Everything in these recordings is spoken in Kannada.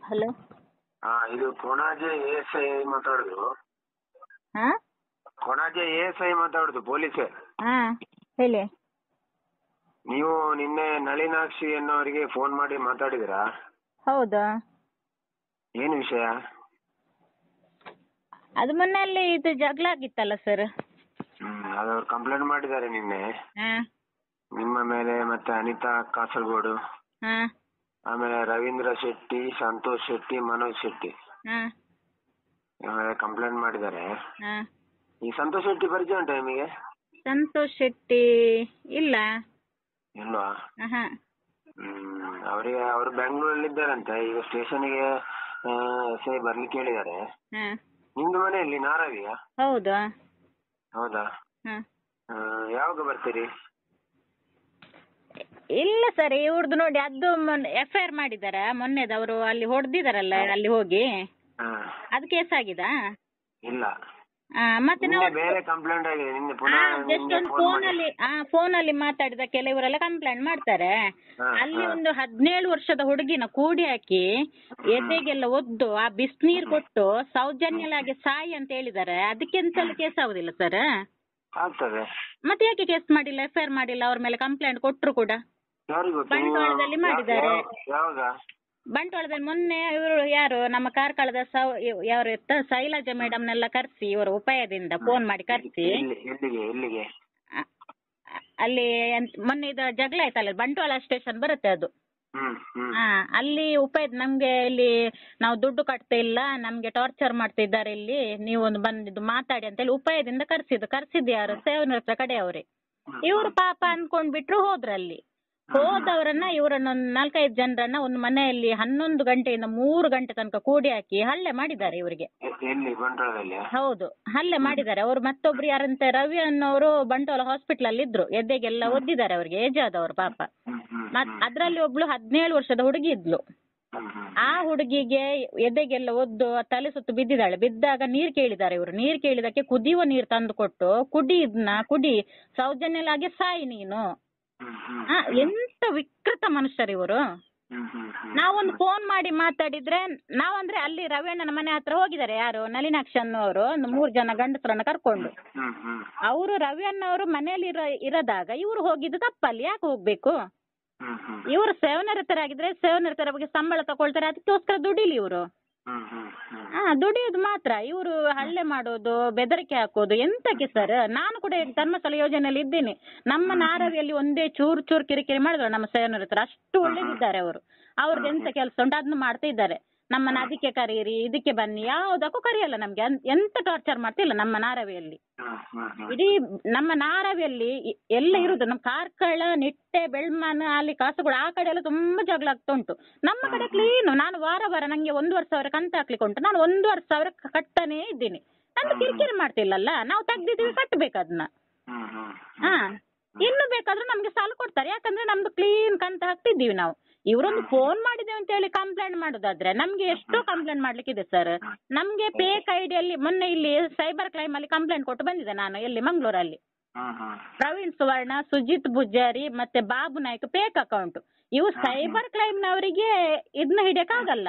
ಹಲೋ. ಇದು ಕೊಣಾಜೆ ASI ಮಾತಾಡುದು. ಹಾ, ಕೊಣಾಜೆ ASI ಮಾತಾಡುದು, ಪೊಲೀಸ್. ಹಾ ಹೇಳಿ. ನೀವು ನಿನ್ನೆ ನಳಿನಾಕ್ಷಿ ಅನ್ನೋರಿಗೆ ಫೋನ್ ಮಾಡಿ ಮಾತಾಡಿದಿರಾ? ಹೌದಾ? ಏನು ವಿಷಯ? ಅದು ಮೊನ್ನೆ ಇದು ಜಗಳ ಆಗಿತ್ತಲ್ಲ ಸರ್. ಅದವ್ರು ಕಂಪ್ಲೇಂಟ್ ಮಾಡಿದ್ದಾರೆ ನಿನ್ನೆ ನಿಮ್ಮ ಮೇಲೆ, ಮತ್ತೆ ಅನಿತಾ ಕಾಸರಗೋಡು, ಆಮೇಲೆ ರವೀಂದ್ರ ಶೆಟ್ಟಿ, ಸಂತೋಷ್ ಶೆಟ್ಟಿ, ಮನೋಜ್ ಶೆಟ್ಟಿ ಕಂಪ್ಲೇಂಟ್ ಮಾಡಿದ್ದಾರೆ. ಈ ಸಂತೋಷ್ ಶೆಟ್ಟಿ ಪರಿಚಯ ಉಂಟಾ ನಿಮಗೆ? ಸಂತೋಷ್ ಶೆಟ್ಟಿ ಇಲ್ಲ. ಇಲ್ವಾ? ಅವರು ಬೆಂಗಳೂರಲ್ಲಿ ಇದ್ದಾರಂತೆ. ಈಗ ಸ್ಟೇಷನ್ಗೆ SI ಬರ್ಲಿಕ್ಕೆ ಹೇಳಿದ್ದಾರೆ. ನಿಮ್ದು ಮನೆಯಲ್ಲಿ ನಾರಾವಿಯಾ? ಹೌದಾ? ಹೌದಾ? ಯಾವಾಗ ಬರ್ತೀರಿ? ಇಲ್ಲ ಸರ್, ಇವ್ರದ್ದು ನೋಡಿ ಅದು FIR ಮಾಡಿದಾರ ಮೊನ್ನೆದವರು ಅಲ್ಲಿ ಹೊಡೆದಿದಾರಲ್ಲ ಅಲ್ಲಿ ಹೋಗಿ, ಅದು ಕೇಸ್ ಆಗಿದಾ? ಇಲ್ಲ, ಮತ್ತೆ ನಾವು ಬೇರೆ ಕಂಪ್ಲೇಂಟ್ ಆಗಿದೆ. ನಿನ್ನೆ ಜಸ್ಟ್ ಒಂದು ಫೋನಲ್ಲಿ ಮಾತಾಡಿದ ಕೆಲವರೆಲ್ಲ ಕಂಪ್ಲೇಂಟ್ ಮಾಡ್ತಾರೆ. ಅಲ್ಲಿ ಒಂದು 17 ವರ್ಷದ ಹುಡುಗಿನ ಕೂಡಿ ಹಾಕಿ ಎದೆಗೆಲ್ಲ ಒದ್ದು ಆ ಬಿಸಿನೀರು ಕೊಟ್ಟು ಸೌಜನ್ಯಲಾಗಿ ಸಾಯಿ ಅಂತ ಹೇಳಿದ್ದಾರೆ. ಅದಕ್ಕೆ ಎಂತಲ್ಲ ಕೇಸ್ ಆಗುದಿಲ್ಲ ಸರ್? ಆಗ್ತದೆ. ಮತ್ತೆ ಯಾಕೆ ಕೇಸ್ ಮಾಡಿಲ್ಲ, FIR ಮಾಡಿಲ್ಲ? ಅವ್ರ ಮೇಲೆ ಕಂಪ್ಲೇಂಟ್ ಕೊಟ್ಟರು ಕೂಡ ಬಂಟ್ವಾಳದಲ್ಲಿ ಮಾಡಿದ್ದಾರೆ. ಬಂಟ್ವಾಳದಲ್ಲಿ ಮೊನ್ನೆ ಇವರು ಯಾರು ನಮ್ಮ ಕಾರ್ಕಳದ ಯಾರು ಶೈಲಜಾ ಮೇಡಮ್ನೆಲ್ಲ ಕರೆಸಿ ಇವರು ಉಪಾಯದಿಂದ ಫೋನ್ ಮಾಡಿ ಕರೆಸಿ ಅಲ್ಲಿ ಮೊನ್ನೆ ಇದು ಜಗಳ ಆಯ್ತಲ್ಲ, ಬಂಟ್ವಾಳ ಸ್ಟೇಷನ್ ಬರುತ್ತೆ ಅದು. ಅಲ್ಲಿ ಉಪಾಯದ ನಮ್ಗೆ ಇಲ್ಲಿ ನಾವು ದುಡ್ಡು ಕಟ್ತಾ ಇಲ್ಲ, ನಮ್ಗೆ ಟಾರ್ಚರ್ ಮಾಡ್ತಾ ಇದ್ದಾರೆ, ಇಲ್ಲಿ ನೀವು ಒಂದು ಬಂದಿದ್ದು ಮಾತಾಡಿ ಅಂತ ಹೇಳಿ ಉಪಾಯದಿಂದ ಕರ್ಸಿದ್ದು ಯಾರು? ಸೇವನ ಕಡೆಯವ್ರೆ. ಇವರು ಪಾಪ ಅಂದ್ಕೊಂಡ್ಬಿಟ್ರು, ಹೋದ್ರಲ್ಲಿ ಹೋದವರನ್ನ ಇವರನ್ನೊಂದು 4-5 ಜನರನ್ನ ಒಂದು ಮನೆಯಲ್ಲಿ 11 ಗಂಟೆಯಿಂದ 3 ಗಂಟೆ ತನಕ ಕೂಡಿ ಹಾಕಿ ಹಲ್ಲೆ ಮಾಡಿದ್ದಾರೆ ಇವರಿಗೆ. ಹೌದು, ಹಲ್ಲೆ ಮಾಡಿದ್ದಾರೆ. ಅವ್ರು ಮತ್ತೊಬ್ರು ಯಾರಂತೆ ರವಿ ಅನ್ನೋರು ಬಂಟ್ವಾಳ ಹಾಸ್ಪಿಟಲ್ ಅಲ್ಲಿ ಇದ್ರು, ಎದೆಗೆಲ್ಲ ಒದ್ದಿದ್ದಾರೆ ಅವ್ರಿಗೆ, ಏಜ್ ಆದವರು ಪಾಪ. ಅದ್ರಲ್ಲಿ ಒಬ್ಳು 17 ವರ್ಷದ ಹುಡುಗಿ ಇದ್ಲು. ಆ ಹುಡುಗಿಗೆ ಎದೆಗೆಲ್ಲ ಒದ್ದು ತಲೆ ಸುತ್ತು ಬಿದ್ದಿದ್ದಾಳೆ. ಬಿದ್ದಾಗ ನೀರ್ ಕೇಳಿದ್ದಾರೆ ಇವರು. ನೀರ್ ಕೇಳಿದಕ್ಕೆ ಕುದಿಯುವ ನೀರು ತಂದು ಕೊಟ್ಟು ಕುಡಿ ಸೌಜನ್ಯಲಾಗಿ ಸಾಯಿ ನೀನು. ಎಂತ ವಿಕೃತ ಮನುಷ್ಯರು ಇವರು. ನಾವೊಂದು ಫೋನ್ ಮಾಡಿ ಮಾತಾಡಿದ್ರೆ, ನಾವಂದ್ರೆ ಅಲ್ಲಿ ರವಿಯಣ್ಣನ ಮನೆ ಹತ್ರ ಹೋಗಿದ್ದಾರೆ ಯಾರು ನಳಿನಾಕ್ಷಿ ಅನ್ನೋರು, ಒಂದು 3 ಜನ ಗಂಡಸರನ್ನ ಕರ್ಕೊಂಡು. ಅವರು ರವಿಯಣ್ಣವರು ಮನೆಯಲ್ಲಿ ಇರದಾಗ ಇವರು ಹೋಗಿದ್ದು ತಪ್ಪಲ್ಲಿ, ಯಾಕೆ ಹೋಗ್ಬೇಕು? ಇವರು ಸೇವನರತರಾಗಿದ್ರೆ ಸೇವನರತರ ಬಗ್ಗೆ ಸಂಬಳ ತಗೊಳ್ತಾರೆ, ಅದಕ್ಕೋಸ್ಕರ ದುಡಿಲಿ ಇವರು. ದುಡಿಯೋದು ಮಾತ್ರ. ಇವರು ಹಲ್ಲೆ ಮಾಡೋದು, ಬೆದರಿಕೆ ಹಾಕೋದು ಎಂತಕ್ಕೆ ಸರ್? ನಾನು ಕೂಡ ಧರ್ಮಸ್ಥಳ ಯೋಜನೆಯಲ್ಲಿ ಇದ್ದೇನೆ. ನಮ್ಮ ನಾರವಿಯಲ್ಲಿ ಒಂದೇ ಚೂರು ಕಿರಿಕಿರಿ ಮಾಡಿದ್ರು ನಮ್ಮ ಸೇವನರತರ. ಅಷ್ಟು ಒಳ್ಳೇದಿದ್ದಾರೆ ಅವರು. ಅವ್ರದ್ದು ಎಂತ ಕೆಲಸ ಉಂಟು ಅದನ್ನ ಮಾಡ್ತಾ ಇದ್ದಾರೆ. ನಮ್ಮನ್ನ ಅದಕ್ಕೆ ಕರೀರಿ, ಇದಕ್ಕೆ ಬನ್ನಿ, ಯಾವುದಕ್ಕೂ ಕರೆಯಲ್ಲ ನಮ್ಗೆ. ಎಂತ ಟಾರ್ಚರ್ ಮಾಡ್ತಿಲ್ಲ ನಮ್ಮ ನಾರವಿಯಲ್ಲಿ. ಇಡೀ ನಮ್ಮ ನಾರವಿಯಲ್ಲಿ ಎಲ್ಲ ಇರುದು, ನಮ್ಮ ಕಾರ್ಕಳ, ನಿಟ್ಟೆ, ಬೆಳ್ಮಾನ, ಅಲ್ಲಿ ಕಾಸರಗೋಡು ಆ ಕಡೆ ಎಲ್ಲ ತುಂಬಾ ಜಗಳ ಆಗ್ತಾ ಉಂಟು. ನಮ್ಮ ಕಡೆ ಕ್ಲೀನು. ನಾನು ವಾರ ನಂಗೆ 1,500,000 ಕಂತು ಹಾಕ್ಲಿಕ್ಕೆ ಉಂಟು. ನಾನು 1,500,000 ಕಟ್ತಾನೇ ಇದ್ದೀನಿ. ನಾನು ಕಿರಿಕಿರಿ ಮಾಡ್ತಿಲ್ಲಲ್ಲ. ನಾವು ತೆಗ್ದಿದ್ದೀವಿ, ಕಟ್ಟಬೇಕು ಅದನ್ನ. ಇನ್ನು ಬೇಕಾದ್ರೂ ನಮ್ಗೆ ಸಾಲ ಕೊಡ್ತಾರೆ, ಯಾಕಂದ್ರೆ ನಮ್ದು ಕ್ಲೀನ್ ಕಂತು ಹಾಕ್ತಿದ್ದೀವಿ ನಾವು. ಇವರೊಂದು ಫೋನ್ ಮಾಡಿದ್ದೇವೆ ಅಂತ ಹೇಳಿ ಕಂಪ್ಲೇಂಟ್ ಮಾಡುದಾದ್ರೆ ನಮ್ಗೆ ಎಷ್ಟೋ ಕಂಪ್ಲೇಂಟ್ ಮಾಡ್ಲಿಕ್ಕೆ ಇದೆ ಸರ್. ನಮ್ಗೆ ಫೇಕ್ ಐಡಿಯಲ್ಲಿ ಮೊನ್ನೆ ಇಲ್ಲಿ ಸೈಬರ್ ಕ್ರೈಮ್ ಅಲ್ಲಿ ಕಂಪ್ಲೇಂಟ್ ಕೊಟ್ಟು ಬಂದಿದೆ ನಾನು, ಎಲ್ಲಿ ಮಂಗಳೂರಲ್ಲಿ. ಪ್ರವೀಣ್ ಸುವರ್ಣ, ಸುಜಿತ್ ಪೂಜಾರಿ ಮತ್ತೆ ಬಾಬು ನಾಯ್ಕ ಫೇಕ್ ಅಕೌಂಟ್. ಇವು ಸೈಬರ್ ಕ್ರೈಮ್ ನವರಿಗೆ ಇದನ್ನ ಹಿಡಿಯಕ್ಕಾಗಲ್ಲ.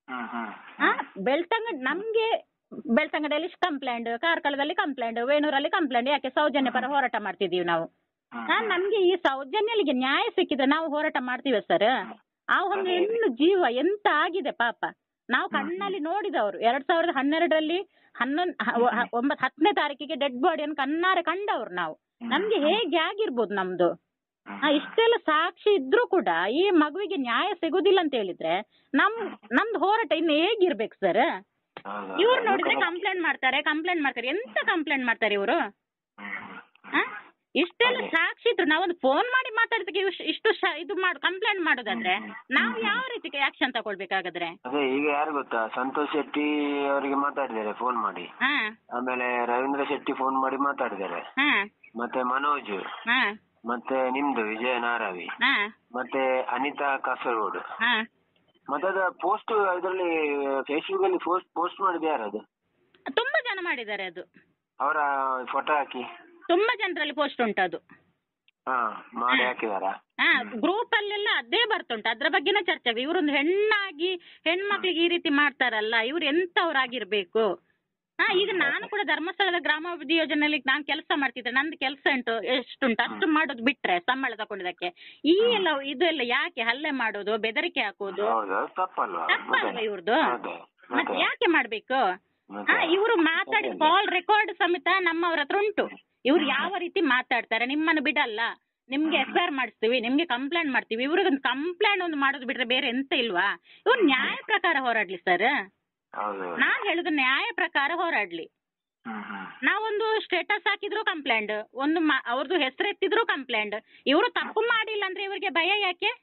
ನಮ್ಗೆ ಬೆಳ್ತಂಗಡಿಯಲ್ಲಿ ಕಂಪ್ಲೇಂಟ್, ಕಾರ್ಕಳದಲ್ಲಿ ಕಂಪ್ಲೇಂಟ್, ವೇಣೂರಲ್ಲಿ ಕಂಪ್ಲೇಂಟ್. ಯಾಕೆ? ಸೌಜನ್ಯ ಪರ ಹೋರಾಟ ಮಾಡ್ತಿದೀವಿ ನಾವು. ನಮ್ಗೆ ಈ ಸೌಜನ್ಯಲಿಗೆ ನ್ಯಾಯ ಸಿಕ್ಕಿದ್ರೆ ನಾವು ಹೋರಾಟ ಮಾಡ್ತೀವಿ ಸರ್. ಆ ಒಂದು ಹೆಣ್ಣು ಜೀವ ಎಂತ ಆಗಿದೆ ಪಾಪ. ನಾವು ಕಣ್ಣಲ್ಲಿ ನೋಡಿದವರು 2012ರಲ್ಲಿ 10ನೇ ತಾರೀಕಿಗೆ ಡೆಡ್ ಬಾಡಿಯನ್ನು ಕಣ್ಣಾರೆ ಕಂಡವ್ರು ನಾವು. ನಮ್ಗೆ ಹೇಗೆ ಆಗಿರ್ಬೋದು ನಮ್ದು? ಇಷ್ಟೆಲ್ಲ ಸಾಕ್ಷಿ ಇದ್ರೂ ಕೂಡ ಈ ಮಗುವಿಗೆ ನ್ಯಾಯ ಸಿಗುದಿಲ್ಲ ಅಂತ ಹೇಳಿದ್ರೆ ನಮ್ದು ಹೋರಾಟ ಇನ್ನು ಹೇಗಿರ್ಬೇಕು ಸರ್? ಇವ್ರು ನೋಡಿದ್ರೆ ಕಂಪ್ಲೇಂಟ್ ಮಾಡ್ತಾರೆ. ಎಂತ ಕಂಪ್ಲೇಂಟ್ ಮಾಡ್ತಾರೆ ಇವರು? ಇಷ್ಟೆಲ್ಲ ಸಾಕ್ಷಿ ಇದ್ರು ನಾವೊಂದು ಫೋನ್ ಮಾಡಿ ಮಾತಾಡೋದಕ್ಕೆ ಇಷ್ಟು ಇದು ಕಂಪ್ಲೇಂಟ್ ಮಾಡೋದಾದ್ರೆ ನಾವು ಯಾವ ರೀತಿ ಆಕ್ಷನ್ ತಗೊಳ್ಬೇಕಾಗಾದ್ರೆ? ಅದೇ ಈಗ ಯಾರು ಗೊತ್ತಾ, ಸಂತೋಷ್ ಶೆಟ್ಟಿ ಅವರಿಗೆ ಮಾತಾಡಿದ್ದಾರೆ ಫೋನ್ ಮಾಡಿ. ಆಮೇಲೆ ರವೀಂದ್ರ ಶೆಟ್ಟಿ ಫೋನ್ ಮಾಡಿ ಮಾತಾಡಿದ್ದಾರೆ. ಮತ್ತೆ ಮನೋಜ್, ಮತ್ತೆ ನಿಮ್ದು ವಿಜಯ ನಾರಾವಿ, ಮತ್ತೆ ಅನಿತಾ ಕಾಸರಗೋಡು. ಮತ್ತೆ ಅದ ಪೋಸ್ಟ್ ಇದರಲ್ಲಿ ಫೇಸ್ಬುಕ್ ಅಲ್ಲಿ ಪೋಸ್ಟ್ ಮಾಡಿದ ಯಾರದು? ತುಂಬಾ ಜನ ಮಾಡಿದ್ದಾರೆ ಅದು. ಅವರ ಫೋಟೋ ಹಾಕಿ ತುಂಬಾ ಜನರಲ್ಲಿ ಪೋಸ್ಟ್ ಉಂಟು ಅದು. ಮಾಡಿ ಹಾಕಿದಾರ. ಗ್ರೂಪ್ ಅಲ್ಲೆಲ್ಲ ಅದೇ ಬರ್ತುಂಟು, ಅದ್ರ ಬಗ್ಗೆನೇ ಚರ್ಚೆ ಆಗಿದೆ. ಇವರೊಂದು ಹೆಣ್ಣಾಗಿ ಹೆಣ್ಮಕ್ಳಿಗೆ ಈ ರೀತಿ ಮಾಡ್ತಾರಲ್ಲ, ಇವ್ರು ಎಂತವ್ರಾಗಿರ್ಬೇಕು. ಈಗ ನಾನು ಕೂಡ ಧರ್ಮಸ್ಥಳದ ಗ್ರಾಮಾಭಿವೃದ್ಧಿ ಯೋಜನೆಯಲ್ಲಿ ನಾನು ಕೆಲಸ ಮಾಡ್ತಿದ್ದೆ. ನಂದು ಕೆಲಸ ಎಷ್ಟುಂಟು ಅಷ್ಟು ಮಾಡೋದು ಬಿಟ್ರೆ ಸಂಬಳ ತಗೊಂಡಿದ್ದಕ್ಕೆ ಈ ಎಲ್ಲ ಇದೆಲ್ಲ ಯಾಕೆ ಹಲ್ಲೆ ಮಾಡೋದು, ಬೆದರಿಕೆ ಹಾಕೋದು ತಪ್ಪಲ್ವಾ ಇವ್ರದ್ದು? ಮತ್ತೆ ಯಾಕೆ ಮಾಡ್ಬೇಕು? ಇವರು ಮಾತಾಡಿದ ಕಾಲ್ ರೆಕಾರ್ಡ್ ಸಮೇತ ನಮ್ಮವ್ರ ಹತ್ರ ಉಂಟು. ಇವ್ರು ಯಾವ ರೀತಿ ಮಾತಾಡ್ತಾರೆ, ನಿಮ್ಮನ್ನು ಬಿಡಲ್ಲ, ನಿಮ್ಗೆ FIR ಮಾಡಿಸ್ತೀವಿ, ನಿಮ್ಗೆ ಕಂಪ್ಲೇಂಟ್ ಮಾಡ್ತೀವಿ. ಇವ್ರಿಗೆ ಕಂಪ್ಲೇಂಟ್ ಒಂದು ಮಾಡೋದು ಬಿಟ್ರೆ ಬೇರೆ ಎಂತ ಇಲ್ವಾ? ಇವ್ರು ನ್ಯಾಯ ಪ್ರಕಾರ ಹೋರಾಡ್ಲಿ ಸರ್. ನಾನ್ ಹೇಳುದು ನ್ಯಾಯ ಪ್ರಕಾರ ಹೋರಾಡ್ಲಿ. ನಾವೊಂದು ಸ್ಟೇಟಸ್ ಹಾಕಿದ್ರು ಕಂಪ್ಲೇಂಟ್, ಒಂದು ಅವ್ರದ್ದು ಹೆಸರು ಎತ್ತಿದ್ರು ಕಂಪ್ಲೇಂಟ್. ಇವರು ತಪ್ಪು ಮಾಡಿಲ್ಲ ಅಂದ್ರೆ ಇವ್ರಿಗೆ ಭಯ ಯಾಕೆ?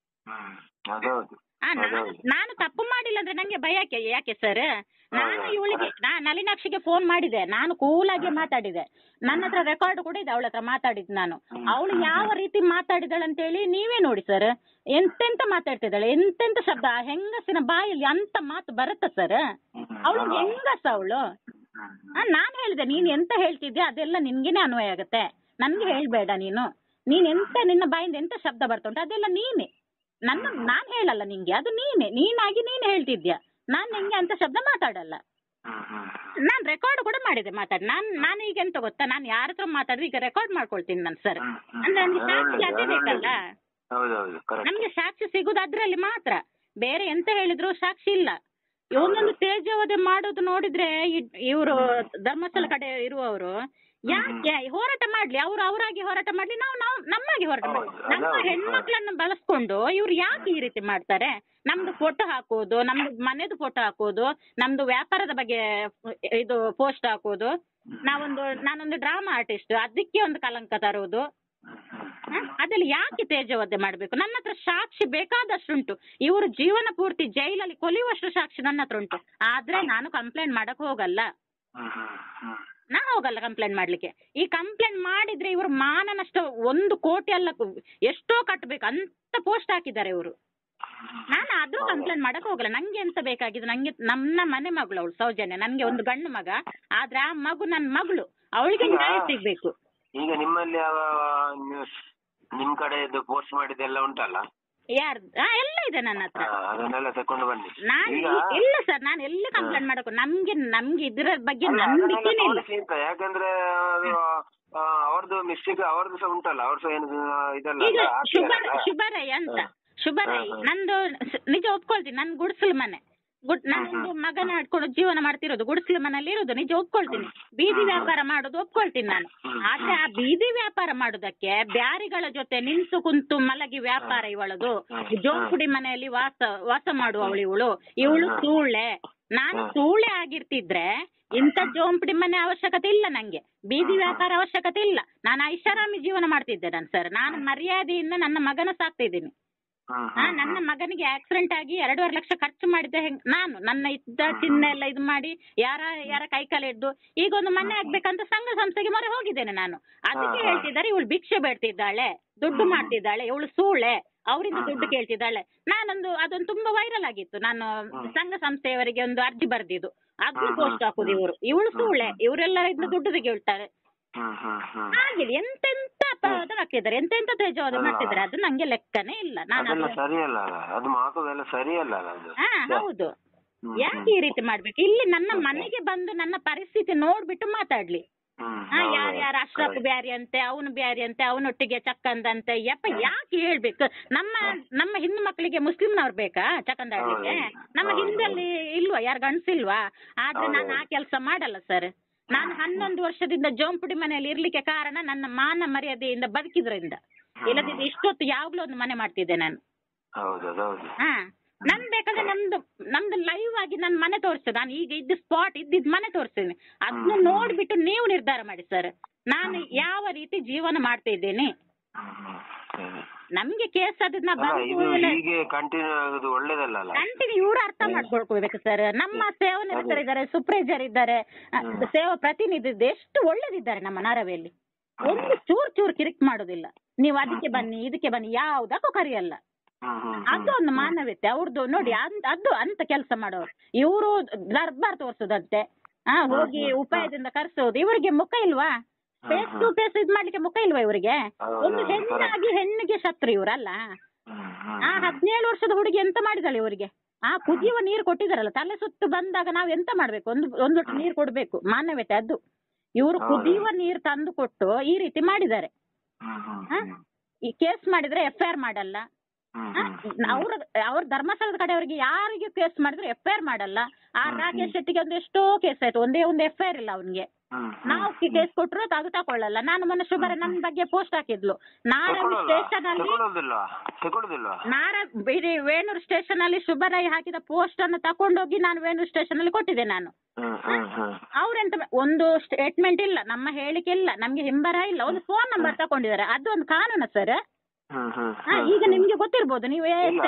ನಾನು ತಪ್ಪು ಮಾಡಿಲ್ಲ ಅಂದ್ರೆ ನಂಗೆ ಭಯ ಯಾಕೆ ಸರ್? ನಾನು ಇವಳಿಗೆ ನಳಿನಾಕ್ಷಿಗೆ ಫೋನ್ ಮಾಡಿದೆ, ನಾನು ಕೂಲಾಗಿ ಮಾತಾಡಿದೆ. ನನ್ನ ಹತ್ರ ರೆಕಾರ್ಡ್ ಕೂಡ ಇದೆ, ಅವಳ ಹತ್ರ ಮಾತಾಡಿದ್ ನಾನು. ಅವಳು ಯಾವ ರೀತಿ ಮಾತಾಡಿದಾಳೆ ಅಂತ ಹೇಳಿ ನೀವೇ ನೋಡಿ ಸರ್. ಎಂತೆಂತ ಮಾತಾಡ್ತಿದ್ದಾಳೆ, ಎಂತೆಂತ ಶಬ್ದ, ಹೆಂಗಸಿನ ಬಾಯಲ್ಲಿ ಅಂತ ಮಾತು ಬರುತ್ತ ಸರ್? ಅವಳು ಹೆಂಗಸ ಅವಳು. ನಾನ್ ಹೇಳಿದೆ, ನೀನ್ ಎಂತ ಹೇಳ್ತಿದ್ಯಾ ಅದೆಲ್ಲ ನಿನ್ಗೇನೆ ಅನ್ವಯ ಆಗತ್ತೆ, ನನ್ಗೆ ಹೇಳ್ಬೇಡ ನೀನು. ನೀನ್ ಎಂತ ನಿನ್ನ ಬಾಯಿಂದ ಎಂತ ಶಬ್ದ ಬರ್ತುಂಟು ಅದೆಲ್ಲ ನೀನೆ, ನಾನ್ ಹೇಳಲ್ಲ ನಿಂಗೆ, ಅದು ನೀನಾಗಿ ನೀನ್ ಹೇಳ್ತಿದ್ಯಾ. ನಾನ್ ನಿಂಗೆ ಅಂತ ಶಬ್ದ ಮಾತಾಡಲ್ಲ. ನಾನ್ ರೆಕಾರ್ಡ್ ಕೂಡ ಮಾಡಿದೆ ಮಾತಾಡಿ. ನಾನು ಈಗ ಎಂತ ಗೊತ್ತಾ, ನಾನು ಯಾರ ಹತ್ರ ಮಾತಾಡಿದ್ರೆ ಈಗ ರೆಕಾರ್ಡ್ ಮಾಡ್ಕೊಳ್ತೀನಿ ನಾನು ಸರ್. ಅಂದ್ರೆ ನನ್ಗೆ ಸಾಕ್ಷಿ ಅದೇ ಬೇಕಲ್ಲ. ನಮ್ಗೆ ಸಾಕ್ಷಿ ಸಿಗುದು ಅದ್ರಲ್ಲಿ ಮಾತ್ರ, ಬೇರೆ ಎಂತ ಹೇಳಿದ್ರು ಸಾಕ್ಷಿ ಇಲ್ಲ. ಒಂದೊಂದು ತೇಜೋವಧೆ ಮಾಡೋದು ನೋಡಿದ್ರೆ ಇವರು ಧರ್ಮಸ್ಥಳ ಕಡೆ ಇರುವವರು ಯಾಕೆ ಹೋರಾಟ ಮಾಡ್ಲಿ, ಅವರಾಗಿ ಹೋರಾಟ ಮಾಡ್ಲಿ, ನಾವು ನಮ್ಮಾಗಿ ಹೋರಾಟ ಮಾಡ್ಲಿ. ನಮ್ಮ ಹೆಣ್ಮಕ್ಳನ್ನ ಬಳಸ್ಕೊಂಡು ಇವ್ರು ಯಾಕೆ ಈ ರೀತಿ ಮಾಡ್ತಾರೆ? ನಮ್ದು ಫೋಟೋ ಹಾಕೋದು, ನಮ್ದು ಮನೆದು ಫೋಟೋ ಹಾಕೋದು, ನಮ್ದು ವ್ಯಾಪಾರದ ಬಗ್ಗೆ ಇದು ಪೋಸ್ಟ್ ಹಾಕೋದು. ನಾನೊಂದು ಡ್ರಾಮಾ ಆರ್ಟಿಸ್ಟ್, ಅದಕ್ಕೆ ಒಂದು ಕಲಂಕ ತರೋದು. ಅದೆಲ್ಲ ಯಾಕೆ ತೇಜವಧೆ ಮಾಡ್ಬೇಕು? ನನ್ನ ಹತ್ರ ಸಾಕ್ಷಿ ಬೇಕಾದಷ್ಟುಂಟು. ಇವರು ಜೀವನ ಪೂರ್ತಿ ಜೈಲಲ್ಲಿ ಕೊಲಿಯುವಷ್ಟು ಸಾಕ್ಷಿ ನನ್ನ ಹತ್ರ ಉಂಟು. ಆದ್ರೆ ನಾನು ಕಂಪ್ಲೇಂಟ್ ಮಾಡಕ್ ಹೋಗಲ್ಲ. ನಾನು ಹೋಗಲ್ಲ ಕಂಪ್ಲೇಂಟ್ ಮಾಡ್ಲಿಕ್ಕೆ. ಈ ಕಂಪ್ಲೇಂಟ್ ಮಾಡಿದ್ರೆ ಇವರು ಮಾನ ನಷ್ಟ 1 ಕೋಟಿ ಅಲ್ಲ ಎಷ್ಟೋ ಕಟ್ಟಬೇಕು ಅಂತ ಪೋಸ್ಟ್ ಹಾಕಿದ್ದಾರೆ ಇವರು. ನಾನು ಆದ್ರೂ ಕಂಪ್ಲೇಂಟ್ ಮಾಡಕ್ ಹೋಗಲ್ಲ. ನಂಗೆ ಎಂತ ಬೇಕಾಗಿದೆ, ನಂಗೆ ನನ್ನ ಮನೆ ಮಗಳು ಅವಳು ಸೌಜನ್ಯ, ನನ್ಗೆ ಒಂದು ಗಂಡು ಮಗ. ಆದ್ರೆ ಆ ಮಗು ನನ್ನ ಮಗಳು, ಅವಳಿಗೆ ನ್ಯಾಯ ಸಿಗ್ಬೇಕು. ಈಗ ನಿಮ್ಮಲ್ಲಿ ನಿಮ್ ಕಡೆ ಪೋಸ್ಟ್ ಮಾಡಿದೆಲ್ಲ ಉಂಟಲ್ಲ? ಎಲ್ಲ ಇದೆ ನನ್ನ ಹತ್ರ. ಅದನ್ನೆಲ್ಲ ತಕೊಂಡು ಬನ್ನಿ. ಇಲ್ಲ ಸರ್, ನಾನು ಎಲ್ಲಿ ಕಂಪ್ಲೇಂಟ್ ಮಾಡಬೇಕು, ನಮ್ಗೆ ಇದ್ರ ಬಗ್ಗೆ ನಂಬಿಕೆನೇ ಇಲ್ಲ. ಯಾಕಂದ್ರೆ ಅವ್ರದ್ದು ಮಿಸ್ಟೇಕ್ ಅವ್ರದ್ದು ಸಹ ಉಂಟಲ್ಲ, ಅವ್ರ ಸಹ ಏನು ಇದಲ್ಲ. ಈಗ ಶುಭರೈ ಅಂತ, ಶುಭರೈ ನಂದು ನಿಜ ಒಪ್ಕೊಳ್ತೀನಿ. ನನ್ ಗುಡಿಸಲು ಮನೆ, ನಾನೊಂದು ಮಗನ ಹಿಡ್ಕೊಂಡು ಜೀವನ ಮಾಡ್ತಿರೋದು ಗುಡಿಸಲು ಮನೆಯಲ್ಲಿ ಇರೋದು, ನಿಜ ಒಪ್ಕೊಳ್ತೀನಿ. ಬೀದಿ ವ್ಯಾಪಾರ ಮಾಡೋದು ಒಪ್ಕೊಳ್ತೀನಿ ನಾನು. ಆದ್ರೆ ಆ ಬೀದಿ ವ್ಯಾಪಾರ ಮಾಡೋದಕ್ಕೆ ಬ್ಯಾರಿಗಳ ಜೊತೆ ನಿಂತು ಕುಂತು ಮಲಗಿ ವ್ಯಾಪಾರ ಇವಳದು. ಜೋಂಪುಡಿ ಮನೆಯಲ್ಲಿ ವಾಸ ಮಾಡುವವಳು ಇವಳು ಸೂಳೆ. ನಾನು ಸೂಳೆ ಆಗಿರ್ತಿದ್ರೆ ಇಂಥ ಜೋಂಪಡಿ ಮನೆ ಅವಶ್ಯಕತೆ ಇಲ್ಲ ನಂಗೆ, ಬೀದಿ ವ್ಯಾಪಾರ ಅವಶ್ಯಕತೆ ಇಲ್ಲ. ನಾನು ಐಷಾರಾಮಿ ಜೀವನ ಮಾಡ್ತಿದ್ದೆ ನಾನು ಸರ್. ನಾನು ಮರ್ಯಾದೆಯಿಂದ ನನ್ನ ಮಗನ ಸಾಕ್ತಿದ್ದೀನಿ. ನನ್ನ ಮಗನಿಗೆ ಆಕ್ಸಿಡೆಂಟ್ ಆಗಿ 2.5 ಲಕ್ಷ ಖರ್ಚು ಮಾಡಿದ್ದೆ ನಾನು. ನನ್ನ ಇದ್ದ ಚಿನ್ನ ಎಲ್ಲ ಇದು ಮಾಡಿ ಯಾರ ಕೈಕಾಲ ಹಿಡ್ದು ಈಗ ಒಂದು ಮನೆ ಆಗ್ಬೇಕಂತ ಸಂಘ ಸಂಸ್ಥೆಗೆ ಮೊರೆ ಹೋಗಿದ್ದೇನೆ ನಾನು. ಅದಕ್ಕೆ ಹೇಳ್ತಿದ್ದಾರೆ ಇವಳು ಭಿಕ್ಷೆ ಬೇಡ್ತಿದ್ದಾಳೆ, ದುಡ್ಡು ಮಾಡ್ತಿದ್ದಾಳೆ, ಇವಳು ಸೂಳೆ, ಅವರಿಂದ ದುಡ್ಡು ಕೇಳ್ತಿದ್ದಾಳೆ. ಅದೊಂದು ತುಂಬಾ ವೈರಲ್ ಆಗಿತ್ತು. ನಾನು ಸಂಘ ಸಂಸ್ಥೆಯವರಿಗೆ ಒಂದು ಅರ್ಜಿ ಬರ್ದಿದ್ದು, ಅದು ಪೋಸ್ಟ್ ಹಾಕುದು. ಇವಳು ಸೂಳೆ, ಇವರೆಲ್ಲರಿಂದ ದುಡ್ಡು ತೆಗೆಯುತ್ತಾರೆ. ಹಾಗೆ ಎಂತೆಂತ ಅಪರಾಧ ಹಾಕಿದ್ದಾರೆ, ಎಂತೆಂತ ತೇಜವಾದ ಮಾಡ್ತಿದ್ದಾರೆ, ಅದು ನಂಗೆ ಲೆಕ್ಕನೇ ಇಲ್ಲ. ಹೌದು, ಯಾಕೆ ಈ ರೀತಿ ಮಾಡ್ಬೇಕು? ಇಲ್ಲಿ ನನ್ನ ಮನೆಗೆ ಬಂದು ನನ್ನ ಪರಿಸ್ಥಿತಿ ನೋಡ್ಬಿಟ್ಟು ಮಾತಾಡ್ಲಿ. ಯಾರ್ಯಾರು ಅಶ್ರಫ್ ಬ್ಯಾರಿ ಅಂತೆ, ಅವನು ಬ್ಯಾರಿ ಅಂತೆ, ಅವನೊಟ್ಟಿಗೆ ಚಕ್ಕಂದಂತೆ. ಯಾಕೆ ಹೇಳ್ಬೇಕು? ನಮ್ಮ ಹಿಂದೂ ಮಕ್ಕಳಿಗೆ ಮುಸ್ಲಿಂನವ್ರು ಬೇಕಾ ಚಕ್ಕಂದಾಡ್ಲಿಕ್ಕೆ? ನಮ್ಮ ಹಿಂದಲ್ಲಿ ಇಲ್ವಾ, ಯಾರು ಗಂಡಸಿಲ್ವಾ? ಆದ್ರೆ ನಾನು ಆ ಕೆಲಸ ಮಾಡಲ್ಲ ಸರ್. ನಾನು 11 ವರ್ಷದಿಂದ ಜೋಂಪುಡಿ ಮನೆಯಲ್ಲಿ ಇರ್ಲಿಕ್ಕೆ ಕಾರಣ ನನ್ನ ಮಾನ ಮರ್ಯಾದೆಯಿಂದ ಬದುಕಿದ್ರಿಂದ. ಇಲ್ಲದಿದ್ರೆ ಇಷ್ಟೊತ್ತು ಯಾವಾಗ್ಲೂ ಒಂದು ಮನೆ ಮಾಡ್ತಿದ್ದೆ ನಾನು. ನನ್ ಬೇಕಾದ್ರೆ ನಮ್ದು ಲೈವ್ ಆಗಿ ನನ್ನ ಮನೆ ತೋರಿಸ್ತೇನೆ. ನಾನು ಈಗ ಇದ್ದ ಸ್ಪಾಟ್ ಇದ್ದಿದ್ ಮನೆ ತೋರಿಸ್ತೇನೆ. ಅದನ್ನ ನೋಡ್ಬಿಟ್ಟು ನೀವು ನಿರ್ಧಾರ ಮಾಡಿ ಸರ್, ನಾನು ಯಾವ ರೀತಿ ಜೀವನ ಮಾಡ್ತಾ ಇದ್ದೇನೆ. ನಮ್ಗೆ ಕೇಸ್ ಅದನ್ನ ಕಂಟಿನ್ಯೂ ಇವ್ರು ಅರ್ಥ ಮಾಡ್ಕೊಳ್ಕೋಬೇಕು ಸರ್. ನಮ್ಮ ಸೇವಾ ನಿರತರಿದ್ದಾರೆ, ಸುಪ್ರೇಜರ್ ಇದ್ದಾರೆ, ಸೇವಾ ಪ್ರತಿನಿಧಿ ಎಷ್ಟು ಒಳ್ಳೇದಿದ್ದಾರೆ ನಮ್ಮ ನಾರವೆಯಲ್ಲಿ. ಒಂದು ಚೂರ್ ಕಿರಿಕ್ ಮಾಡೋದಿಲ್ಲ. ನೀವು ಅದಕ್ಕೆ ಬನ್ನಿ ಇದಕ್ಕೆ ಬನ್ನಿ ಯಾವ್ದಕ್ಕೂ ಕರಿಯಲ್ಲ. ಅದು ಒಂದು ಮಾನವೀಯತೆ ಅವ್ರದ್ದು ನೋಡಿ. ಅದು ಅಂತ ಕೆಲಸ ಮಾಡೋರು. ಇವರು ದರ್ಬಾರ್ ತೋರ್ಸೋದಂತೆ, ಹೋಗಿ ಉಪಾಯದಿಂದ ಕರ್ಸೋದು. ಇವರಿಗೆ ಮುಖ ಇಲ್ವಾ? ಫೇಸ್ ಟು ಫೇಸ್ ಇದ್ ಮಾಡ್ಲಿಕ್ಕೆ ಮುಖ ಇಲ್ವಾ ಇವರಿಗೆ? ಒಂದು ಹೆಣ್ಣಾಗಿ ಹೆಣ್ಣಿಗೆ ಶತ್ರು ಇವರಲ್ಲ. ಆ 17 ವರ್ಷದ ಹುಡುಗಿ ಎಂತ ಮಾಡಿದಾಳೆ ಇವರಿಗೆ? ಆ ಕುದಿಯುವ ನೀರು ಕೊಟ್ಟಿದಾರಲ್ಲ, ತಲೆ ಸುತ್ತು ಬಂದಾಗ ನಾವ್ ಎಂತ ಮಾಡ್ಬೇಕು? ಒಂದು ಲೋಟ ನೀರು ಕೊಡ್ಬೇಕು, ಮಾನವತೆ ಅದು. ಇವರು ಕುದಿಯುವ ನೀರು ತಂದು ಕೊಟ್ಟು ಈ ರೀತಿ ಮಾಡಿದ್ದಾರೆ. ಈ ಕೇಸ್ ಮಾಡಿದ್ರೆ FIR ಮಾಡಲ್ಲ. ಅವ್ರ ಧರ್ಮಸ್ಥಳದ ಕಡೆಯವರಿಗೆ ಯಾರಿಗೆ ಕೇಸ್ ಮಾಡಿದ್ರು FIR ಮಾಡಲ್ಲ. ಆ ರಾಕೇಶ್ ಶೆಟ್ಟಿಗೆ ಒಂದು ಎಷ್ಟೋ ಕೇಸ್ ಆಯ್ತು, ಒಂದೇ ಒಂದು FIR ಇಲ್ಲ ಅವನಿಗೆ. ನಾವು ಕೇಸ್ ಕೊಟ್ಟರು ಅದು ತಗೊಳ್ಳಲ್ಲ. ನಾನು ಮೊನ್ನೆ ಶುಭರ ನನ್ನ ಬಗ್ಗೆ ಪೋಸ್ಟ್ ಹಾಕಿದ್ಲು. ನಾರಾಯಣ ಸ್ಟೇಷನ್ ಅಲ್ಲಿ ವೇಣೂರು ಸ್ಟೇಷನ್ ಅಲ್ಲಿ ಶುಭರಾಯಿ ಹಾಕಿದ ಪೋಸ್ಟ್ ಅನ್ನು ತಕೊಂಡೋಗಿ ನಾನು ವೇಣೂರು ಸ್ಟೇಷನ್ ಅಲ್ಲಿ ಕೊಟ್ಟಿದ್ದೆ ನಾನು. ಅವ್ರೆಂತ ಒಂದು ಸ್ಟೇಟ್ಮೆಂಟ್ ಇಲ್ಲ, ನಮ್ಮ ಹೇಳಿಕೆ ಇಲ್ಲ, ನಮ್ಗೆ ಹಿಂಬರ ಇಲ್ಲ, ಒಂದು ಫೋನ್ ನಂಬರ್ ತಕೊಂಡಿದ್ದಾರೆ. ಅದು ಒಂದು ಕಾನೂನು ಸರ್. ಈಗ ನಿಮ್ಗೆ ಗೊತ್ತಿರ್ಬೋದು, ನೀವು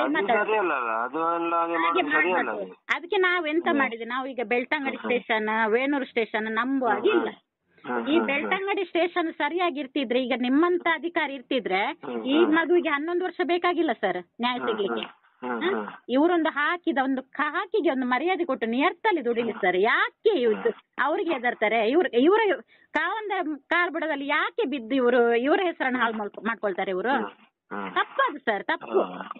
ಅದಕ್ಕೆ ನಾವ್ ಎಂತ ಮಾಡಿದ್ವಿ, ನಾವು ಈಗ ಬೆಳ್ತಂಗಡಿ ಸ್ಟೇಷನ್, ವೇಣೂರು ಸ್ಟೇಷನ್ ನಂಬುವಾಗಿಲ್ಲ. ಈ ಬೆಳ್ತಂಗಡಿ ಸ್ಟೇಷನ್ ಸರಿಯಾಗಿ ಇರ್ತಿದ್ರೆ, ಈಗ ನಿಮ್ಮಂತ ಅಧಿಕಾರಿ ಇರ್ತಿದ್ರೆ ಈ ಮಗುವಿಗೆ 11 ವರ್ಷ ಬೇಕಾಗಿಲ್ಲ ಸರ್ ನ್ಯಾಯ ಸಿಗ್ಲಿಕ್ಕೆ. ಇವರೊಂದು ಹಾಕಿದ ಒಂದು ಹಾಕಿಗೆ ಒಂದು ಮರ್ಯಾದೆ ಕೊಟ್ಟು ನಿಯರ್ತಲ್ಲಿ ದುಡಿಲಿ ಸರ್. ಯಾಕೆ ಅವ್ರಿಗೆ ಹೆದರ್ತಾರೆ? ಇವರ ಕಾರ್ ಬುಡದಲ್ಲಿ ಯಾಕೆ ಬಿದ್ದು ಇವರ ಹೆಸರನ್ನು ಹಾಳು ಮಾಡ್ಕೊಳ್ತಾರೆ ಇವರು? ತಪ್ಪದು ಸರ್, ತಪ್ಪು.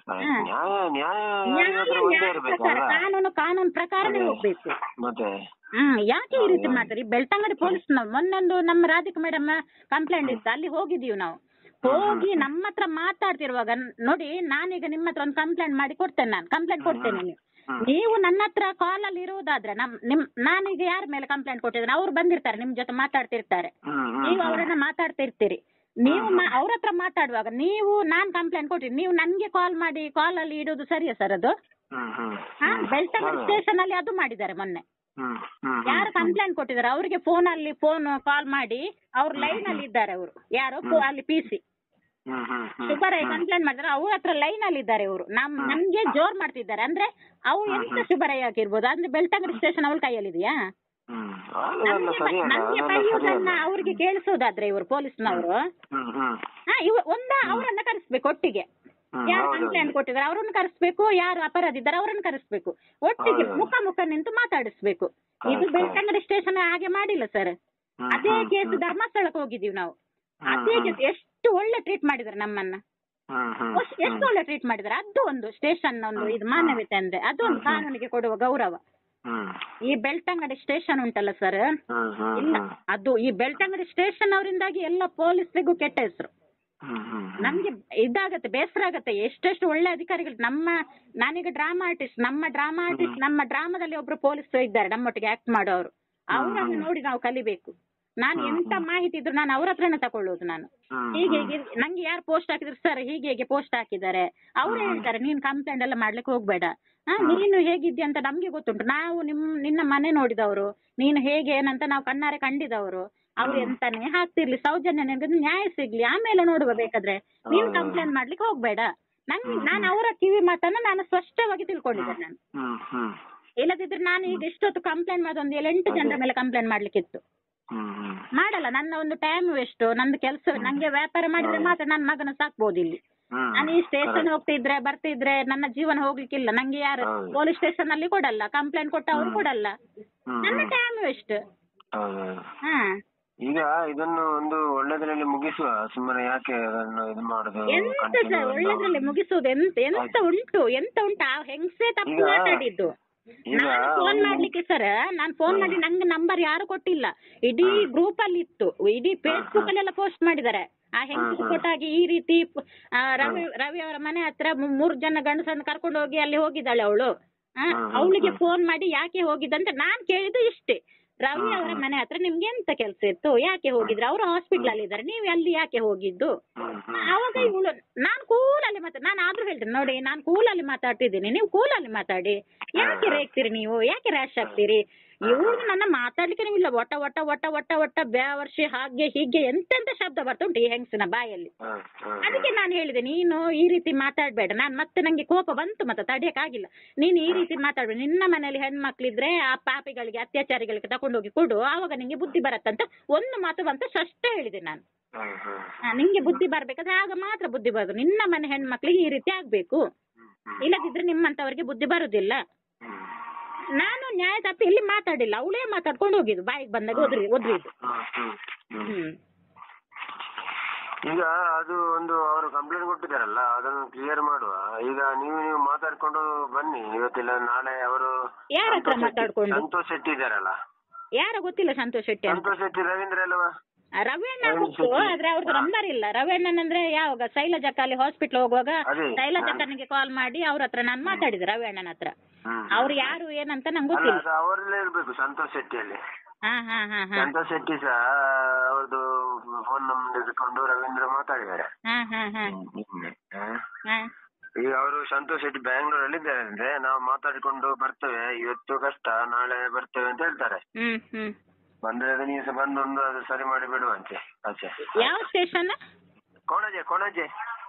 ಕಾನೂನು ಪ್ರಕಾರನೇ ಹೋಗ್ಬೇಕು. ಯಾಕೆ ಈ ರೀತಿ ಮಾಡ್ತಾರೆ? ಬೆಳ್ತಂಗಡಿ ಪೊಲೀಸ್ ಮೊನ್ನೊಂದು ನಮ್ಮ ರಾಧಿಕಾ ಮೇಡಮ್ ಕಂಪ್ಲೇಂಟ್ ಇತ್ತು, ಅಲ್ಲಿ ಹೋಗಿದ್ದೀವಿ ನಾವು. ಹೋಗಿ ನಮ್ಮ ಹತ್ರ ಮಾತಾಡ್ತಿರುವಾಗ ನೋಡಿ, ನಾನೀಗ ನಿಮ್ಮ ಹತ್ರ ಒಂದು ಕಂಪ್ಲೇಂಟ್ ಮಾಡಿ ಕೊಡ್ತೇನೆ, ನಾನು ಕಂಪ್ಲೇಂಟ್ ಕೊಡ್ತೇನೆ. ನೀವು ನನ್ನ ಹತ್ರ ಕಾಲ್ ಅಲ್ಲಿ ಇರುವುದಾದ್ರೆ ನಾನೀಗ ಯಾರ ಮೇಲೆ ಕಂಪ್ಲೇಂಟ್ ಕೊಟ್ಟಿದ್ದೇನೆ ಅವ್ರು ಬಂದಿರ್ತಾರೆ, ನಿಮ್ ಜೊತೆ ಮಾತಾಡ್ತಿರ್ತಾರೆ, ನೀವು ಅವರನ್ನ ಮಾತಾಡ್ತಿರ್ತೀರಿ. ನೀವು ಅವ್ರ ಹತ್ರ ಮಾತಾಡುವಾಗ ನಾನ್ ಕಂಪ್ಲೇಂಟ್ ಕೊಟ್ಟಿದ್ದೀನಿ, ನೀವು ನನ್ಗೆ ಕಾಲ್ ಮಾಡಿ ಕಾಲ್ ಅಲ್ಲಿ ಇಡೋದು ಸರಿಯಾ ಸರ್? ಅದು ಬೆಳ್ತಂಗಡಿ ಸ್ಟೇಷನ್ ಅಲ್ಲಿ ಅದು ಮಾಡಿದ್ದಾರೆ ಮೊನ್ನೆ. ಯಾರು ಕಂಪ್ಲೇಂಟ್ ಕೊಟ್ಟಿದ್ದಾರೆ ಅವ್ರಿಗೆ ಫೋನ್ ಕಾಲ್ ಮಾಡಿ ಅವ್ರ ಲೈನ್ ಅಲ್ಲಿ ಇದ್ದಾರೆ. ಅವರು ಯಾರು ಅಲ್ಲಿ PC ಶುಭರಾಯ್ ಕಂಪ್ಲೇಂಟ್ ಮಾಡಿದ್ರೆ ಅವ್ರ ಹತ್ರ ಲೈನ್ ಅಲ್ಲಿ ಇದ್ದಾರೆ. ಇವರು ನಮ್ಗೆ ಜೋರ್ ಮಾಡ್ತಿದ್ದಾರೆ. ಅಂದ್ರೆ ಅವ್ರು ಎಂತ ಶುಭರಾಯ್ ಆಗಿರ್ಬೋದು, ಅಂದ್ರೆ ಬೆಳ್ತಂಗಡಿ ಸ್ಟೇಷನ್ ಅವ್ರ ಕೈಯಲ್ಲಿದೆಯಾ? ನಮ್ಗೆ ಬೈಯೋದನ್ನ ಅವ್ರಿಗೆ ಕೇಳಿಸೋದಾದ್ರೆ ಇವರು ಪೊಲೀಸ್ನವರು ಅವರನ್ನ ಕರೆಸ್ಬೇಕು ಒಟ್ಟಿಗೆ. ಯಾರು ಕಂಪ್ಲೇಂಟ್ ಕೊಟ್ಟಿದ್ದಾರೆ ಅವರನ್ನು ಕರೆಸ್ಬೇಕು, ಯಾರು ಅಪರಾಧಿ ಇದ್ದಾರೆ ಅವರನ್ನು ಕರೆಸ್ಬೇಕು, ಒಟ್ಟಿಗೆ ಮುಖ ನಿಂತು ಮಾತಾಡಿಸ್ಬೇಕು. ಇದು ಬೆಳ್ತಂಗಡಿ ಸ್ಟೇಷನ್ ಹಾಗೆ ಮಾಡಿಲ್ಲ ಸರ್. ಅದೇ ಕೇಸ್ ಧರ್ಮಸ್ಥಳಕ್ಕೆ ಹೋಗಿದೀವಿ ನಾವು. ಅದೇ ಕೇಸ್ ಎಷ್ಟು ಒಳ್ಳೆ ಟ್ರೀಟ್ ಮಾಡಿದ್ದಾರೆ ನಮ್ಮನ್ನ, ಎಷ್ಟು ಒಳ್ಳೆ ಟ್ರೀಟ್ ಮಾಡಿದ್ದಾರೆ. ಅದು ಒಂದು ಸ್ಟೇಷನ್ ಒಂದು ಇದು ಮಾನವೀಯತೆ ಅಂದ್ರೆ ಅದು ಒಂದು ಕಾನೂನಿಗೆ ಕೊಡುವ ಗೌರವ. ಈ ಬೆಳ್ತಂಗಡಿ ಸ್ಟೇಷನ್ ಉಂಟಲ್ಲ ಸರ್, ಇಲ್ಲ ಅದು ಈ ಬೆಳ್ತಂಗಡಿ ಸ್ಟೇಷನ್ ಅವರಿಂದಾಗಿ ಎಲ್ಲ ಪೊಲೀಸ್ರಿಗೂ ಕೆಟ್ಟ ಹೆಸರು. ನಮ್ಗೆ ಇದಾಗತ್ತೆ, ಬೇಸರ ಆಗತ್ತೆ. ಎಷ್ಟೆಷ್ಟು ಒಳ್ಳೆ ಅಧಿಕಾರಿಗಳು ನಾನೀಗ ಡ್ರಾಮಾ ಆರ್ಟಿಸ್ಟ್, ನಮ್ಮ ಡ್ರಾಮಾದಲ್ಲಿ ಒಬ್ರು ಪೊಲೀಸ್ ಇದ್ದಾರೆ ನಮ್ಮೊಟ್ಟಿಗೆ ಆಕ್ಟ್ ಮಾಡೋರು. ಅವರನ್ನು ನೋಡಿ ನಾವು ಕಲಿಬೇಕು. ನಾನು ಎಂತ ಮಾಹಿತಿ ಇದ್ರು ನಾನು ಅವ್ರ ಹತ್ರನೇ ತಕೊಳ್ಳೋದು. ನಾನು ಹೀಗೆ ನಂಗೆ ಯಾರು ಪೋಸ್ಟ್ ಹಾಕಿದ್ರು ಸರ್ ಹೀಗೆ ಪೋಸ್ಟ್ ಹಾಕಿದ್ದಾರೆ, ಅವ್ರು ಹೇಳ್ತಾರೆ ನೀನ್ ಕಂಪ್ಲೇಂಟ್ ಎಲ್ಲ ಮಾಡ್ಲಿಕ್ಕೆ ಹೋಗ್ಬೇಡ, ನೀನು ಹೇಗಿದ್ಯಾ ಅಂತ ನಮ್ಗೆ ಗೊತ್ತುಂಟು, ನಾವು ನಿನ್ನ ಮನೆ ನೋಡಿದವರು, ನೀನು ಹೇಗೆ ಏನಂತ ನಾವು ಕಣ್ಣಾರೆ ಕಂಡಿದವರು. ಅವ್ರು ಎಂತಾನೆ ಹಾಕ್ತಿರ್ಲಿ, ಸೌಜನ್ಯ ನ್ಯಾಯ ಸಿಗ್ಲಿ, ಆಮೇಲೆ ನೋಡುವ ಬೇಕಾದ್ರೆ, ನೀನ್ ಕಂಪ್ಲೇಂಟ್ ಮಾಡ್ಲಿಕ್ಕೆ ಹೋಗ್ಬೇಡ. ನಾನು ಅವರ ಕಿವಿ ಮಾತನ್ನ ನಾನು ಸ್ಪಷ್ಟವಾಗಿ ತಿಳ್ಕೊಂಡಿದ್ದೇನೆ. ನಾನು ಇಲ್ಲದಿದ್ರೆ ನಾನು ಈಗ ಇಷ್ಟೊತ್ತು ಕಂಪ್ಲೇಂಟ್ ಮಾಡೋದು ಒಂದು 8 ಜನರ ಮೇಲೆ ಕಂಪ್ಲೇಂಟ್ ಮಾಡ್ಲಿಕ್ಕಿತ್ತು. ಮಾಡಲ್ಲ, ನನ್ನ ಒಂದು ಟೈಮ್ ವೇಸ್ಟ್, ನಂದು ಕೆಲಸ. ನಂಗೆ ವ್ಯಾಪಾರ ಮಾಡಿದ್ರೆ ಮಾತ್ರ ನನ್ನ ಮಗನ ಸಾಕ್ಬೋದು ಇಲ್ಲಿ. ನಾನು ಈ ಸ್ಟೇಷನ್ ಹೋಗ್ತಿದ್ರೆ ಬರ್ತಿದ್ರೆ ನನ್ನ ಜೀವನ ಹೋಗ್ಲಿಕ್ಕಿಲ್ಲ. ನಂಗೆ ಯಾರು ಪೊಲೀಸ್ ಸ್ಟೇಷನ್ ಅಲ್ಲಿ ಕೊಡಲ್ಲ, ಕಂಪ್ಲೇಂಟ್ ಕೊಟ್ಟ ಅವ್ರು ಕೊಡಲ್ಲ, ನನ್ನ ಟೈಮ್ ವೇಸ್ಟ್. ಈಗ ಇದನ್ನು ಒಂದು ಒಳ್ಳೆದ್ರಲ್ಲಿ ಮುಗಿಸುವ, ಸುಮ್ಮನೆ ಯಾಕೆ ಇದು ಮಾಡುದು? ಎಂತ ಸರ್ ಒಳ್ಳೆದ್ರಲ್ಲಿ ಮುಗಿಸುವುದು? ಎಂತ ಉಂಟು ಆ ಹೆಂಗಸೇ ತಪ್ಪು ಮಾತಾಡಿದ್ದು. ನಾನು ಫೋನ್ ಮಾಡ್ಲಿಕ್ಕೆ ಸರ್, ನಾನು ಫೋನ್ ಮಾಡಿ ನಂಗೆ ನಂಬರ್ ಯಾರು ಕೊಟ್ಟಿಲ್ಲ, ಇಡೀ ಗ್ರೂಪ್ ಅಲ್ಲಿ ಇತ್ತು, ಇಡೀ ಫೇಸ್ಬುಕ್ ಅಲ್ಲೆಲ್ಲ ಪೋಸ್ಟ್ ಮಾಡಿದ್ದಾರೆ. ಆ ಹೆಂಗಸು ಕೊಟ್ಟಾಗಿ ಈ ರೀತಿ ರವಿ ಅವರ ಮನೆ ಹತ್ರ 3 ಜನ ಗಂಡಸನ್ನು ಕರ್ಕೊಂಡು ಹೋಗಿ ಅಲ್ಲಿ ಹೋಗಿದ್ದಾಳೆ ಅವಳು. ಅವಳಿಗೆ ಫೋನ್ ಮಾಡಿ ಯಾಕೆ ಹೋಗಿದ್ದಂತ ನಾನ್ ಕೇಳಿದ್ದು ಇಷ್ಟೇ, ರವಿ ಅವರ ಮನೆ ಹತ್ರ ನಿಮ್ಗೆ ಎಂತ ಕೆಲಸ ಇತ್ತು, ಯಾಕೆ ಹೋಗಿದ್ರು, ಅವರು ಹಾಸ್ಪಿಟಲ್ ಅಲ್ಲಿ ಇದ್ದಾರೆ, ನೀವು ಅಲ್ಲಿ ಯಾಕೆ ಹೋಗಿದ್ದು? ಅವಾಗ ಇವಳು ನಾನು ಕೂಲಲ್ಲಿ ನಾನು ಆದ್ರೂ ಹೇಳ್ತೇನೆ ನೋಡಿ, ನಾನು ಕೂಲಲ್ಲಿ ಮಾತಾಡ್ತಿದ್ದೀನಿ, ನೀವು ಕೂಲಲ್ಲಿ ಮಾತಾಡಿ, ಯಾಕೆ ರೇಗ್ತೀರಿ ನೀವು, ಯಾಕೆ ರ್ಯಾಶ್ ಆಗ್ತೀರಿ? ಇವಳು ನನ್ನ ಮಾತಾಡ್ಲಿಕ್ಕೆ ನೀವು ಇಲ್ಲ, ಒಟ್ಟ ಒಟ್ಟ ಒಟ್ಟ ಒಟ್ಟ ಒಟ್ಟ ಬ್ಯಾವರ್ಷಿ ಹಾಗೆ ಹೀಗೆ ಎಂತೆಂತ ಶಬ್ದ ಬರ್ತುಂಟು ಈ ಹೆಂಗಸಿನ ಬಾಯಲ್ಲಿ. ಅದಕ್ಕೆ ನಾನು ಹೇಳಿದೆ, ನೀನು ಈ ರೀತಿ ಮಾತಾಡ್ಬೇಡ. ಮತ್ತೆ ನಂಗೆ ಕೋಪ ಬಂತು, ಮತ್ತೆ ತಡೆಯಕ್ಕಾಗಿಲ್ಲ. ನೀನು ಈ ರೀತಿ ಮಾತಾಡ್ಬೇಡ, ನಿನ್ನ ಮನೆಯಲ್ಲಿ ಹೆಣ್ಮಕ್ಳಿದ್ರೆ ಆ ಪಾಪಿಗಳಿಗೆ ಅತ್ಯಾಚಾರಿಗಳಿಗೆ ತಕೊಂಡೋಗಿ ಕೊಡು, ಆವಾಗ ನಿಂಗೆ ಬುದ್ಧಿ ಬರತ್ತಂತ ಒಂದು ಮಾತು ಬಂತ ಅಷ್ಟೇ ಹೇಳಿದೆ ನಾನು. ನಿಂಗೆ ಬುದ್ಧಿ ಬರ್ಬೇಕಾದ್ರೆ ಆಗ ಮಾತ್ರ ಬುದ್ಧಿ ಬರೋದು. ನಿನ್ನ ಮನೆ ಹೆಣ್ಮಕ್ಳಿಗೆ ಈ ರೀತಿ ಆಗ್ಬೇಕು, ಇಲ್ಲದಿದ್ರೆ ನಿಮ್ಮಂತವರಿಗೆ ಬುದ್ಧಿ ಬರುದಿಲ್ಲ. ನಾನು ನ್ಯಾಯ ತಪ್ಪಿ ಇಲ್ಲಿ ಮಾತಾಡಿಲ್ಲ, ಅವಳೇ ಮಾತಾಡ್ಕೊಂಡು ಹೋಗಿದ್ದು, ಬಾಯಿಗೆ ಬಂದಾಗ ಒದ್ರಿದ್ದು. ಈಗ ಅದು ಒಂದು ಅವರು ಕಂಪ್ಲೇಂಟ್ ಕೊಟ್ಟಿದ್ದಾರಲ್ಲ ಅದನ್ನು ಕ್ಲಿಯರ್ ಮಾಡುವ. ಈಗ ನೀವು ಮಾತಾಡ್ಕೊಂಡು ಬನ್ನಿ ಇವತ್ತಿಲ್ಲ ನಾಳೆ. ಅವರು ಯಾರ ಹತ್ರ ಮಾತಾಡ್ಕೊಂಡು? ಸಂತೋಷ್ ಶೆಟ್ಟಿ ಇದ್ದಾರಲ್ಲ. ಯಾರ ಗೊತ್ತಿಲ್ಲ ಸಂತೋಷ್ ಶೆಟ್ಟಿ ಅಂತ. ಸಂತೋಷ್ ಶೆಟ್ಟಿ ರವೀಂದ್ರ ಅಲ್ವಾ? ರವಿಯಣ್ಣ ಗೊತ್ತು, ಆದ್ರೆ ಅವ್ರದ್ದು ನಂಬರ್ ಇಲ್ಲ. ರವಿಯಣ್ಣನ್ ಅಂದ್ರೆ ಯಾವಾಗ ಶೈಲಜಕ್ಕ ಅಲ್ಲಿ ಹಾಸ್ಪಿಟ್ಲ್ ಹೋಗುವಾಗ ಶೈಲಜಕ್ಕನಿಗೆ ಕಾಲ್ ಮಾಡಿ ಅವ್ರ ಹತ್ರ ನಾನು ಮಾತಾಡಿದೆ, ರವಿಯಣ್ಣನ ಹತ್ರ. ಅವ್ರು ಯಾರು ಏನಂತ ನಂಗೆ ಗೊತ್ತಿಲ್ಲ. ಅವರಲ್ಲೇ ಇರ್ಬೇಕು ಸಂತೋಷ್ ಶೆಟ್ಟಿಯಲ್ಲಿ. ಸಂತೋಷ್ ಶೆಟ್ಟಿ ಸಹ ಅವ್ರದ್ದು ಫೋನ್ ನಂಬರ್ ಇಟ್ಕೊಂಡು ರವೀಂದ್ರ ಮಾತಾಡಿದ್ದಾರೆ. ಈಗ ಅವರು ಸಂತೋಷ್ ಶೆಟ್ಟಿ ಬ್ಯಾಂಗ್ಳೂರಲ್ಲಿ ಇದ್ದಾರೆ ಅಂದ್ರೆ ನಾವು ಮಾತಾಡಿಕೊಂಡು ಬರ್ತೇವೆ, ಇವತ್ತು ಕಷ್ಟ ನಾಳೆ ಬರ್ತೇವೆ ಅಂತ ಹೇಳ್ತಾರೆ. ಬಂದ್ರೆ ನೀವು ಸಹ ಬಂದೊಂದು ಅದು ಸರಿ ಮಾಡಿ ಬಿಡುವಂತೆ ಆಚೆ. ಯಾವ ಸ್ಟೇಷನ್? ಕೊಣಾಜೆ. ಕೊಣಾಜೆ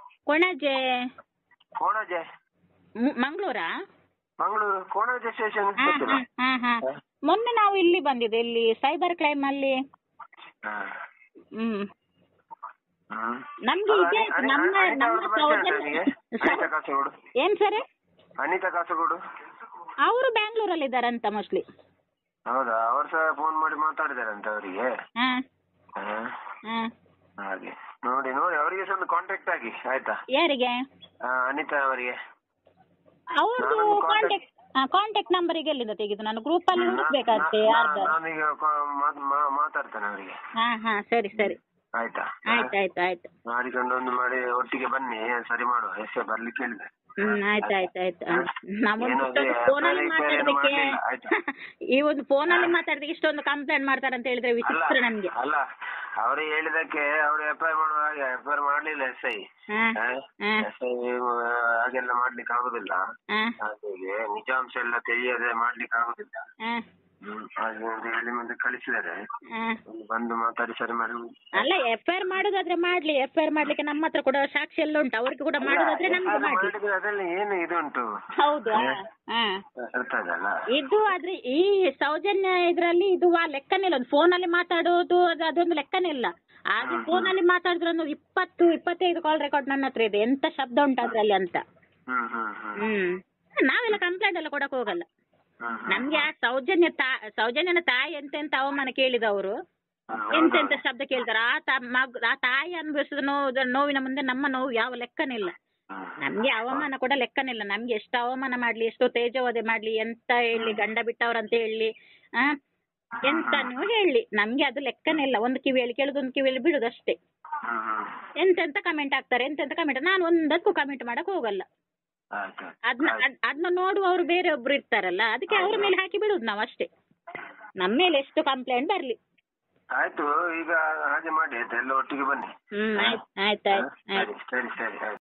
ಕೊಣಾಜೆ ಮಂಗಳೂರಾ? ಮಂಗಳೂರು ಕೊಣಾಜೆ ಸ್ಟೇಷನ್. ಮೊನ್ನೆ ನಾವು ಇಲ್ಲಿ ಬಂದಿದೆ, ಇಲ್ಲಿ ಸೈಬರ್ ಕ್ರೈಮ್ ಅಲ್ಲಿ. ನಮ್ಗೆ ಇದೆ ಏನ್ ಸರ್? ಅನಿತಾ ಕಾಸರಗೋಡು ಅವರು ಬ್ಯಾಂಗ್ಳೂರಲ್ಲಿ ಇದ್ದಾರಂತ ಮೋಸ್ಟ್ಲಿ. ಹೌದಾ? ಅವ್ರು ಸಹ ಫೋನ್ ಮಾಡಿ ಮಾತಾಡಿದಾರಂತ ಅವರಿಗೆ. ಹಾಗೆ ನೋಡಿ ಅವರಿಗೆ ಸಹ ಒಂದು ಕಾಂಟ್ಯಾಕ್ಟ್ ಆಗಿ ಆಯ್ತಾ? ಯಾರಿಗೆ? ಅನಿತಾ ಅವರಿಗೆ. ಅವ್ರದ್ದು ಕಾಂಟ್ಯಾಕ್ಟ್ ನಂಬರಿಗೆ ಎಲ್ಲಿಂದ ತೆಗೆದು? ನಾನು ಗ್ರೂಪ್ ಅಲ್ಲಿ ಹುಡುಕ್ಬೇಕಾಗ್ತದೆ ಯಾರ್ದು. ನಾನೀಗ ಮಾತಾಡ್ತೇನೆ ಅವರಿಗೆ. ಸರಿ ಸರಿ ಆಯ್ತಾ? ಆಯ್ತು ಮಾಡಿಕೊಂಡು ಒಂದು ಮಾಡಿ ಒಟ್ಟಿಗೆ ಬನ್ನಿ ಸರಿ ಮಾಡುವ. ಎಷ್ಟೇ ಬರ್ಲಿಕ್ಕೆ ಹೇಳಿದೆ. ಆಯ್ತು. ಫೋನಲ್ಲಿ ಮಾತಾಡೋದಕ್ಕೆ ಈ ಒಂದು ಫೋನಲ್ಲಿ ಮಾತಾಡೋದಕ್ಕೆ ಇಷ್ಟೊಂದು ಕಂಪ್ಲೇಂಟ್ ಮಾಡ್ತಾರಂತ ಹೇಳಿದ್ರೆ ವಿಚಿತ್ರ ನಮ್ಗೆ. ಅಲ್ಲ ಅವರು ಹೇಳಿದಕ್ಕೆ ಅವರು ಎಫ್ಐಆರ್ ಮಾಡುವ ಹಾಗೆ ಎಫ್ಐಆರ್ ಮಾಡ್ಲಿಲ್ಲ. ಎಸ್ಐ ಹಾಗೆಲ್ಲ ಮಾಡ್ಲಿಕ್ಕೆ ಆಗುದಿಲ್ಲ. ಹಾಗೆ ನಿಜಾಂಶ ಎಲ್ಲ ತಿಳಿಯದೆ ಮಾಡ್ಲಿಕ್ಕೆ ಆಗುದಿಲ್ಲ. ಹಾಗೆ ಹೇಳಿ ಮುಂದೆ ಕಳಿಸಿದ್ದಾರೆ. ಬಂದು ಮಾತಾಡಿ ಸರಿ ಮಾಡಿ. ಅಲ್ಲ ಎಫ್ಐಆರ್ ಮಾಡುದಾದ್ರೆ ಮಾಡ್ಲಿ. ಎಫ್ಐಆರ್ ಮಾಡ್ಲಿಕ್ಕೆ ನಮ್ಮ ಹತ್ರ ಕೂಡ ಸಾಕ್ಷಿ ಎಲ್ಲ ಉಂಟು. ಅವ್ರಿಗೆ ಕೂಡ ಮಾಡುದಾದ್ರೆ ನಮ್ಗೆ ಮಾಡಿ. ಅದರಲ್ಲಿ ಏನು ಇದು ಉಂಟು? ಹೌದಾ? ಇದು ಆದ್ರೆ ಈ ಸೌಜನ್ಯ ಇದ್ರಲ್ಲಿ ಇದು ಲೆಕ್ಕನೇ ಇಲ್ಲ. ಒಂದು ಫೋನಲ್ಲಿ ಮಾತಾಡೋದು ಅದೊಂದು ಲೆಕ್ಕನೇ ಇಲ್ಲ. ಆದ್ರೆ ಫೋನಲ್ಲಿ ಮಾತಾಡಿದ್ರೆ ಒಂದು 20-25 ಕಾಲ್ ರೆಕಾರ್ಡ್ ನನ್ನ ಹತ್ರ ಇದೆ. ಎಂತ ಶಬ್ದ ಉಂಟು ಅದ್ರಲ್ಲಿ ಅಂತ. ನಾವೆಲ್ಲ ಕಂಪ್ಲೇಂಟ್ ಎಲ್ಲ ಕೊಡಕ್ ಹೋಗಲ್ಲ. ನಮ್ಗೆ ಆ ಸೌಜನ್ಯನ ತಾಯಿ ಎಂತೆಂತ ಅವಮಾನ ಕೇಳಿದವರು, ಎಂತೆಂತ ಶಬ್ದ ಕೇಳ್ತಾರೆ. ಆ ತಾಯಿ ಅನುಭವಿಸಿದ ನೋವಿನ ಮುಂದೆ ನಮ್ಮ ನೋವು ಯಾವ ಲೆಕ್ಕನಿಲ್ಲ. ನಮ್ಗೆ ಅವಮಾನ ಕೂಡ ಲೆಕ್ಕನಿಲ್ಲ. ನಮ್ಗೆ ಎಷ್ಟು ಅವಮಾನ ಮಾಡ್ಲಿ, ಎಷ್ಟು ತೇಜೋವಧೆ ಮಾಡ್ಲಿ, ಎಂತ ಹೇಳಿ, ಗಂಡ ಬಿಟ್ಟವ್ರಂತ ಹೇಳಿ, ಎಂತ ನೀವು ಹೇಳಿ, ನಮ್ಗೆ ಅದು ಲೆಕ್ಕನಿಲ್ಲ. ಒಂದು ಕಿವಿಯಲ್ಲಿ ಕೇಳುದು, ಒಂದು ಕಿವಿಯಲ್ಲಿ ಬಿಡುದು ಅಷ್ಟೇ. ಎಂತೆಂತ ಕಮೆಂಟ್ ಹಾಕ್ತಾರೆ, ಎಂತೆಂತ ಕಮೆಂಟ್. ನಾನು ಒಂದಕ್ಕೂ ಕಮೆಂಟ್ ಮಾಡಕ್ ಹೋಗಲ್ಲ. ಅದನ್ನ ನೋಡುವವರು ಬೇರೆ ಒಬ್ರು ಇರ್ತಾರಲ್ಲ, ಅದಕ್ಕೆ ಅವ್ರ ಮೇಲೆ ಹಾಕಿ ಬಿಡುದು ನಾವು ಅಷ್ಟೇ. ನಮ್ಮ ಮೇಲೆ ಎಷ್ಟು ಕಂಪ್ಲೇಂಟ್ ಬರ್ಲಿ. ಆಯ್ತು, ಈಗ ಹಾಗೆ ಮಾಡಿ ಆಯ್ತಾ, ಎಲ್ಲ ಒಟ್ಟಿಗೆ ಬನ್ನಿ. ಆಯ್ತಾಯ್ತು. ಸರಿ.